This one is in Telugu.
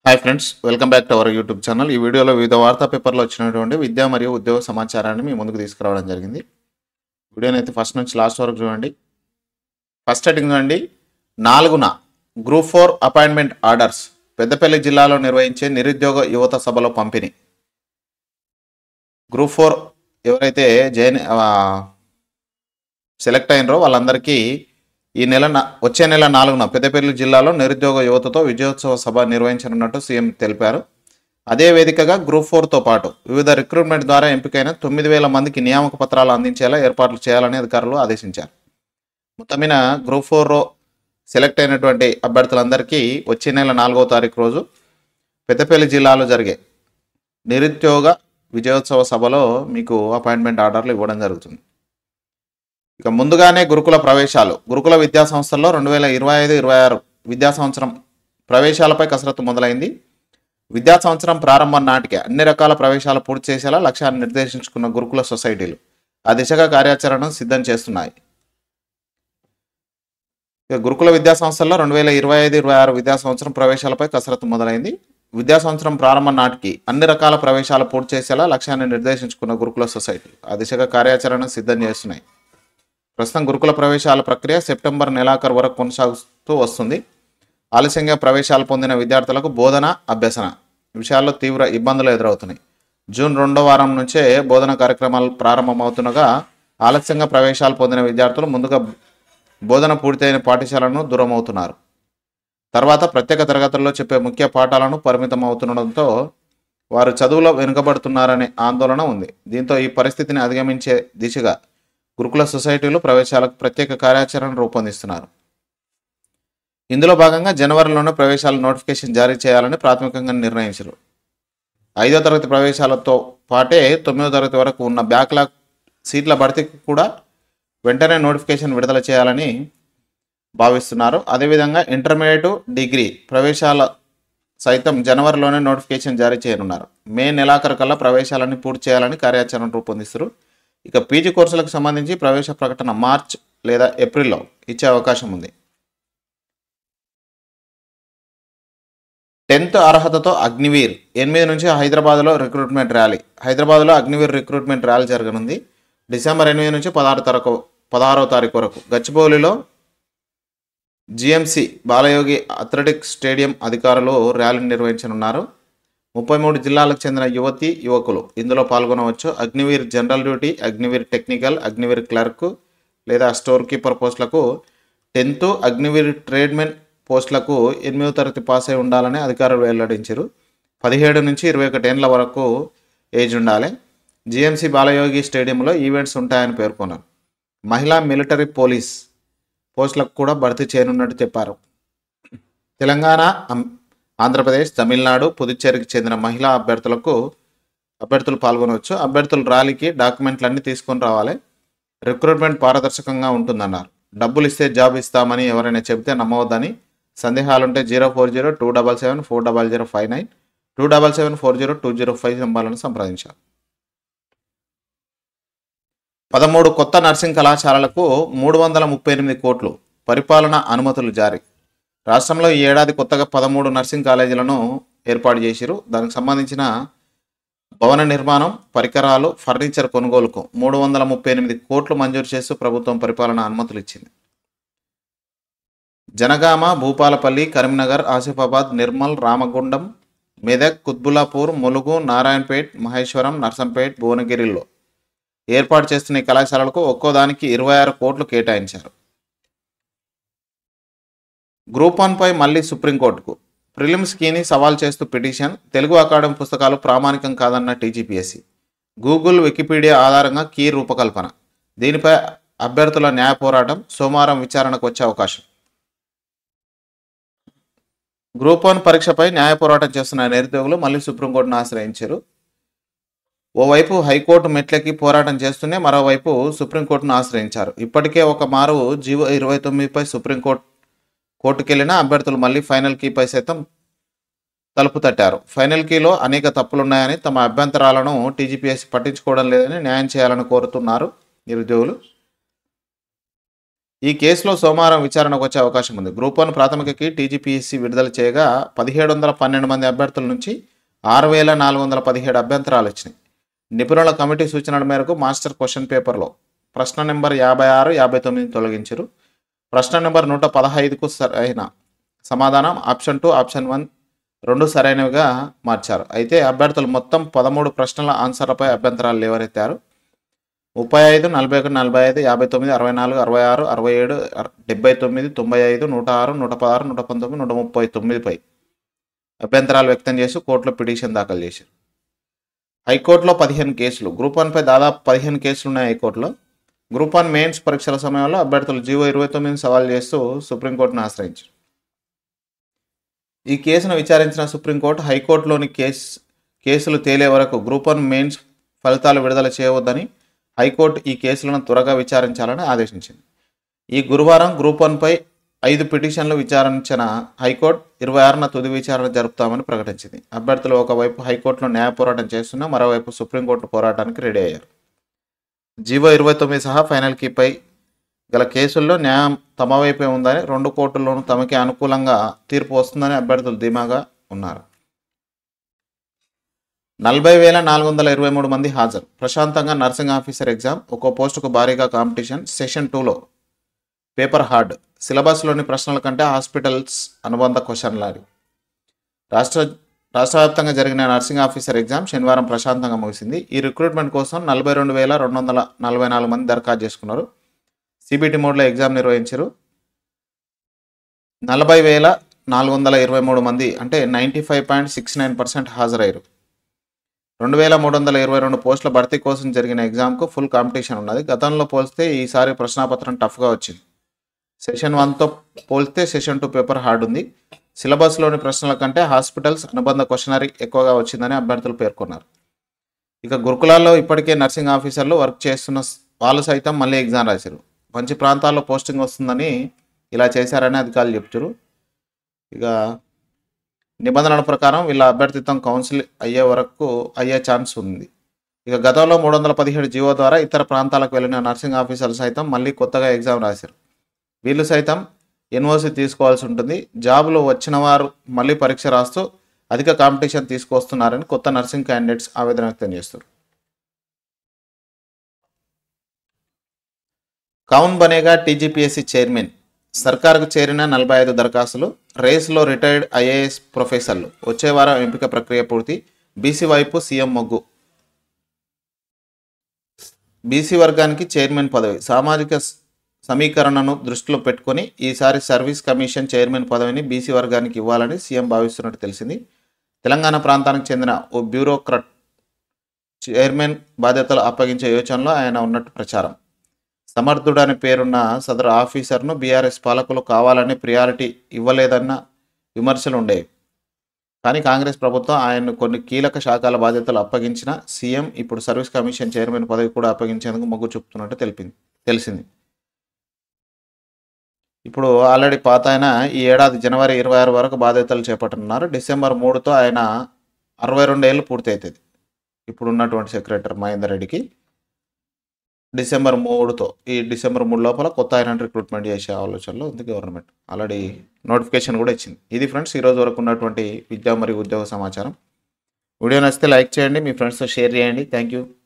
Hi friends, welcome back to our YouTube channel. ఈ వీడియోలో వివిధ వార్తా పేపర్లో వచ్చినటువంటి విద్య మరియు ఉద్యోగ సమాచారాన్ని మీ ముందుకు తీసుకురావడం జరిగింది. వీడియోని అయితే ఫస్ట్ నుంచి లాస్ట్ వరకు చూడండి. ఫస్ట్ హెడ్డింగ్ అండి, 4న గ్రూప్ 4 అపాయింట్మెంట్ ఆర్డర్స్ పెద్దపల్లి జిల్లాలో నిర్వహించే నిరుద్యోగ యువత సభలో పంపిణీ. గ్రూప్ 4 ఎవరైతే సెలెక్ట్ అయినరో వాళ్ళందరికీ వచ్చే నెల 4న పెద్దపల్లి జిల్లాలో నిరుద్యోగ యువతతో విజయోత్సవ సభ నిర్వహించనున్నట్టు సీఎం తెలిపారు. అదే వేదికగా గ్రూప్ 4తో పాటు వివిధ రిక్రూట్మెంట్ ద్వారా ఎంపికైన 9,000 మందికి నియామక పత్రాలు అందించేలా ఏర్పాట్లు చేయాలని అధికారులు ఆదేశించారు. మొత్తమైన గ్రూప్ 4లో సెలెక్ట్ అయినటువంటి అభ్యర్థులందరికీ వచ్చే నెల 4వ తారీఖు రోజు పెద్దపల్లి జిల్లాలో జరిగే నిరుద్యోగ విజయోత్సవ సభలో మీకు అపాయింట్మెంట్ ఆర్డర్లు ఇవ్వడం జరుగుతుంది. ఇక ముందుగానే గురుకుల విద్యా సంస్థల్లో 2025-26 విద్యా సంవత్సరం ప్రవేశాలపై కసరత్తు మొదలైంది. విద్యా సంవత్సరం ప్రారంభం నాటికే అన్ని రకాల ప్రవేశాలు పూర్తి చేసేలా లక్ష్యాన్ని నిర్దేశించుకున్న గురుకుల సొసైటీలు ఆ దిశగా కార్యాచరణను సిద్ధం చేస్తున్నాయి. ఇక గురుకుల విద్యా సంస్థల్లో 2025-26 విద్యా సంవత్సరం ప్రవేశాలపై కసరత్తు మొదలైంది. విద్యా సంవత్సరం ప్రారంభం నాటికి అన్ని రకాల ప్రవేశాలు పూర్తి చేసేలా లక్ష్యాన్ని నిర్దేశించుకున్న గురుకుల సొసైటీలు ఆ దిశగా కార్యాచరణను సిద్ధం చేస్తున్నాయి. ప్రస్తుతం గురుకుల ప్రవేశాల ప్రక్రియ సెప్టెంబర్ నెలాఖరు వరకు కొనసాగుతూ వస్తుంది. ఆలస్యంగా ప్రవేశాలు పొందిన విద్యార్థులకు బోధన అభ్యసన విషయాల్లో తీవ్ర ఇబ్బందులు ఎదురవుతున్నాయి. జూన్ 2వ వారం నుంచే బోధన కార్యక్రమాలు ప్రారంభమవుతుండగా ఆలస్యంగా ప్రవేశాలు పొందిన విద్యార్థులు ముందుగా బోధన పూర్తయిన పాఠశాలను దూరమవుతున్నారు. తర్వాత ప్రత్యేక తరగతుల్లో చెప్పే ముఖ్య పాఠాలను పరిమితం అవుతుండడంతో వారు చదువులో వెనుకబడుతున్నారనే ఆందోళన ఉంది. దీంతో ఈ పరిస్థితిని అధిగమించే దిశగా గురుకుల సొసైటీలు ప్రవేశాలకు ప్రత్యేక కార్యాచరణ రూపొందిస్తున్నారు. ఇందులో భాగంగా జనవరిలోనే ప్రవేశాల నోటిఫికేషన్ జారీ చేయాలని ప్రాథమికంగా నిర్ణయించారు. 5వ తరగతి ప్రవేశాలతో పాటే 9వ తరగతి వరకు ఉన్న బ్యాక్లాగ్ సీట్ల భర్తీకి కూడా వెంటనే నోటిఫికేషన్ విడుదల చేయాలని భావిస్తున్నారు. అదేవిధంగా ఇంటర్మీడియట్, డిగ్రీ ప్రవేశాల సైతం జనవరిలోనే నోటిఫికేషన్ జారీ చేయనున్నారు. మే నెలాఖరు కల్లా ప్రవేశాలన్నీ పూర్తి చేయాలని కార్యాచరణ రూపొందిస్తారు. ఇక పీజీ కోర్సులకు సంబంధించి ప్రవేశ ప్రకటన మార్చ్ లేదా ఏప్రిల్లో ఇచ్చే అవకాశం ఉంది. 10th అర్హతతో అగ్నివీర్ 8 నుంచి హైదరాబాద్లో రిక్రూట్మెంట్ ర్యాలీ. హైదరాబాద్లో అగ్నివీర్ రిక్రూట్మెంట్ ర్యాలీ జరగనుంది. డిసెంబర్ 8 నుంచి 16వ తారీఖు వరకు గచ్చిబౌలిలో జిఎంసి బాలయోగి అథ్లెటిక్స్ స్టేడియం అధికారులు ర్యాలీని నిర్వహించనున్నారు. 33 జిల్లాలకు చెందిన యువతి యువకులు ఇందులో పాల్గొనవచ్చు. Agniveer general duty, Agniveer technical, Agniveer clerk లేదా స్టోర్ కీపర్ పోస్టులకు 10th, అగ్నివీర్ ట్రేడ్మెన్ పోస్టులకు 8వ తరగతి పాస్ అయి ఉండాలని అధికారులు వెల్లడించారు. 17 నుంచి 21 ఏళ్ల వరకు ఏజ్ ఉండాలి. జిఎంసి బాలయోగి స్టేడియంలో ఈవెంట్స్ ఉంటాయని పేర్కొన్నారు. మహిళా మిలిటరీ పోలీస్ పోస్టులకు కూడా భర్తీ చేయనున్నట్టు చెప్పారు. తెలంగాణ, ఆంధ్రప్రదేశ్, తమిళనాడు, పుదుచ్చేరికి చెందిన మహిళా అభ్యర్థులు పాల్గొనవచ్చు. అభ్యర్థులు ర్యాలీకి డాక్యుమెంట్లన్నీ తీసుకొని రావాలి. రిక్రూట్మెంట్ పారదర్శకంగా ఉంటుందన్నారు. డబ్బులు ఇస్తే జాబ్ ఇస్తామని ఎవరైనా చెబితే నమ్మవద్దని. సందేహాలుంటే 04027740059 277402005 నెంబర్లను సంప్రదించారు. 13 కొత్త నర్సింగ్ కళాశాలలకు 338 కోట్లు పరిపాలన అనుమతులు జారీ. రాష్ట్రంలో ఈ ఏడాది కొత్తగా 13 నర్సింగ్ కాలేజీలను ఏర్పాటు చేశారు. దానికి సంబంధించిన భవన నిర్మాణం, పరికరాలు, ఫర్నిచర్ కొనుగోలుకు 338 కోట్లు మంజూరు చేస్తూ ప్రభుత్వం పరిపాలన అనుమతులు ఇచ్చింది. జనగామ, భూపాలపల్లి, కరీంనగర్, ఆసిఫాబాద్, నిర్మల్, రామగుండం, మెదక్, కుత్బుల్లాపూర్, ములుగు, నారాయణపేట్, మహేశ్వరం, నర్సంపేట్, భువనగిరిలో ఏర్పాటు చేస్తున్న ఈ కళాశాలలకు ఒక్కోదానికి 26 కోట్లు కేటాయించారు. గ్రూప్ 1పై మళ్లీ సుప్రీంకోర్టుకు. ప్రిలిమ్స్ కీని సవాల్ చేస్తూ పిటిషన్. తెలుగు అకాడమీ పుస్తకాలు ప్రామాణికం కాదన్న టీజీపీఎస్సీ. గూగుల్, వికీపీడియా ఆధారంగా కీ రూపకల్పన. దీనిపై అభ్యర్థుల న్యాయ పోరాటం సోమవారం విచారణకు వచ్చే అవకాశం. గ్రూప్ 1 పరీక్షపై న్యాయ పోరాటం చేస్తున్న నిరుద్యోగులు మళ్లీ సుప్రీంకోర్టును ఆశ్రయించారు. ఓవైపు హైకోర్టు మెట్లకి పోరాటం చేస్తూనే మరోవైపు సుప్రీంకోర్టును ఆశ్రయించారు. ఇప్పటికే ఒక మారు జీవో 29పై కోర్టుకెళ్లిన అభ్యర్థులు మళ్ళీ ఫైనల్ కీపై సైతం తలుపు తట్టారు. ఫైనల్ కీలో అనేక తప్పులున్నాయని, తమ అభ్యంతరాలను టీజీపీఎస్సీ పట్టించుకోవడం లేదని న్యాయం చేయాలని కోరుతున్నారు నిరుద్యోగులు. ఈ కేసులో సోమవారం విచారణకు వచ్చే అవకాశం ఉంది. గ్రూప్ 1 ప్రాథమికకి టీజీపీఎస్సీ విడుదల చేయగా 1712 మంది అభ్యర్థుల నుంచి 6417 అభ్యంతరాలు వచ్చినాయి. నిపుణుల కమిటీ సూచనల మేరకు మాస్టర్ క్వశ్చన్ పేపర్లో ప్రశ్న నెంబర్ 56, 59 తొలగించారు. ప్రశ్న నెంబర్ 115కు సరైన సమాధానం ఆప్షన్ 2, ఆప్షన్ 1 రెండు సరైనవిగా మార్చారు. అయితే అభ్యర్థులు మొత్తం 13 ప్రశ్నల ఆన్సర్లపై అభ్యంతరాలు లేవనెత్తారు. 35, 41, 45, 59, 64, 66, 67, 79, 95, 106, 116, 119, 139పై అభ్యంతరాలు వ్యక్తం చేసి కోర్టులో పిటిషన్ దాఖలు చేశారు. హైకోర్టులో 15 కేసులు. గ్రూప్ 1పై దాదాపు 15 కేసులు ఉన్నాయి హైకోర్టులో. గ్రూప్ 1 మెయిన్స్ పరీక్షల సమయంలో అభ్యర్థులు జీవో 29 సవాల్ చేస్తూ సుప్రీంకోర్టును ఆశ్రయించారు. ఈ కేసును విచారించిన సుప్రీంకోర్టు హైకోర్టులోని కేసులు తేలే వరకు గ్రూప్ 1 మెయిన్స్ ఫలితాలు విడుదల చేయవద్దని, హైకోర్టు ఈ కేసులను త్వరగా విచారించాలని ఆదేశించింది. ఈ గురువారం గ్రూప్ 1పై 5 పిటిషన్లు విచారించిన హైకోర్టు 26న తుది విచారణ జరుపుతామని ప్రకటించింది. అభ్యర్థులు ఒకవైపు హైకోర్టులో న్యాయ పోరాటం చేస్తున్నా మరోవైపు సుప్రీంకోర్టు పోరాటానికి రెడీ అయ్యారు. జీవో 29 సహా ఫైనల్ కీపై గల కేసుల్లో న్యాయం తమ వైపే ఉందని, 2 కోర్టుల్లోనూ తమకే అనుకూలంగా తీర్పు వస్తుందని అభ్యర్థులు ధీమాగా ఉన్నారు. 40,423 మంది హాజరు. ప్రశాంతంగా నర్సింగ్ ఆఫీసర్ ఎగ్జామ్. ఒక్కో పోస్టుకు భారీగా కాంపిటీషన్. సెషన్ 2లో పేపర్ హార్డ్. సిలబస్లోని ప్రశ్నల కంటే హాస్పిటల్స్ అనుబంధ క్వశ్చన్లు. రాష్ట్ర వ్యాప్తంగా జరిగిన నర్సింగ్ ఆఫీసర్ ఎగ్జామ్ శనివారం ప్రశాంతంగా ముగిసింది. ఈ రిక్రూట్మెంట్ కోసం 42,244 మంది దరఖాస్తు చేసుకున్నారు. సిబిటి మోడ్లో ఎగ్జామ్ నిర్వహించారు. 40,423 మంది అంటే 95.69% హాజరయ్యారు. 2,322 పోస్టుల భర్తీ కోసం జరిగిన ఎగ్జామ్కు ఫుల్ కాంపిటీషన్ ఉన్నది. గతంలో పోల్స్తే ఈసారి ప్రశ్నాపత్రం టఫ్గా వచ్చింది. సెషన్ 1తో పోల్స్తే సెషన్ 2 పేపర్ హార్డ్ ఉంది. సిలబస్లోని ప్రశ్నల కంటే హాస్పిటల్స్ అనుబంధ క్వశ్చనరీ ఎక్కువగా వచ్చిందని అభ్యర్థులు పేర్కొన్నారు. ఇక గురుకులాల్లో ఇప్పటికే నర్సింగ్ ఆఫీసర్లు వర్క్ చేస్తున్న వాళ్ళు సైతం మళ్ళీ ఎగ్జామ్ రాశారు. మంచి ప్రాంతాల్లో పోస్టింగ్ వస్తుందని ఇలా చేశారని అధికారులు చెప్తారు. ఇక నిబంధనల ప్రకారం వీళ్ళ అభ్యర్థిత్వం కౌన్సిల్ అయ్యే ఛాన్స్ ఉంది. ఇక గతంలో 317 జీవో ద్వారా ఇతర ప్రాంతాలకు వెళ్ళిన నర్సింగ్ ఆఫీసర్లు సైతం మళ్ళీ కొత్తగా ఎగ్జామ్ రాశారు. వీళ్ళు సైతం ఎన్ఓసి తీసుకోవాల్సి ఉంటుంది. జాబులు వచ్చిన వారు మళ్ళీ పరీక్ష రాస్తూ అధిక కాంపిటీషన్ తీసుకొస్తున్నారని కొత్త నర్సింగ్ క్యాండిడేట్స్ ఆవేదన వ్యక్తం చేస్తారు. కౌన్ బనేగా టీజీపీఎస్సీ చైర్మన్. సర్కారుకు చేరిన 45 దరఖాస్తులు. రేసులో రిటైర్డ్ ఐఏఎస్ ప్రొఫెసర్లు. వచ్చే వారం ఎంపిక ప్రక్రియ పూర్తి. బీసీ వైపు సీఎం మొగ్గు. బీసీ వర్గానికి చైర్మన్ పదవి. సామాజిక సమీకరణను దృష్టిలో పెట్టుకొని ఈసారి సర్వీస్ కమిషన్ చైర్మన్ పదవిని బీసీ వర్గానికి ఇవ్వాలని సీఎం భావిస్తున్నట్టు తెలిసింది. తెలంగాణ ప్రాంతానికి చెందిన ఓ బ్యూరోక్రాట్ చైర్మన్ బాధ్యతలు అప్పగించే యోచనలో ఆయన ఉన్నట్టు ప్రచారం. సమర్థుడని పేరున్న సదరు ఆఫీసర్ను బీఆర్ఎస్ పాలకులు కావాలని ప్రియారిటీ ఇవ్వలేదన్న విమర్శలు ఉండేవి. కానీ కాంగ్రెస్ ప్రభుత్వం ఆయన్ను కొన్ని కీలక శాఖల బాధ్యతలు అప్పగించిన సీఎం ఇప్పుడు సర్వీస్ కమిషన్ చైర్మన్ పదవి కూడా అప్పగించేందుకు మొగ్గు చూపుతున్నట్టు తెలిసింది. ఇప్పుడు ఆల్రెడీ పాత ఆయన ఈ ఏడాది జనవరి 26 వరకు బాధ్యతలు చేపట్టనున్నారు. డిసెంబర్ 3తో ఆయన 62 ఏళ్ళు పూర్తి అవుతుంది. ఇప్పుడు ఉన్నటువంటి సెక్రటరీ మహేందర్ రెడ్డికి డిసెంబర్ 3 లోపల కొత్త ఆయన రిక్రూట్మెంట్ చేసే ఆలోచనలో ఉంది గవర్నమెంట్. ఆల్రెడీ నోటిఫికేషన్ కూడా ఇచ్చింది. ఇది ఫ్రెండ్స్ ఈరోజు వరకు ఉన్నటువంటి విద్యా మరియు ఉద్యోగ సమాచారం. వీడియో నచ్చితే లైక్ చేయండి, మీ ఫ్రెండ్స్తో షేర్ చేయండి. Thank you.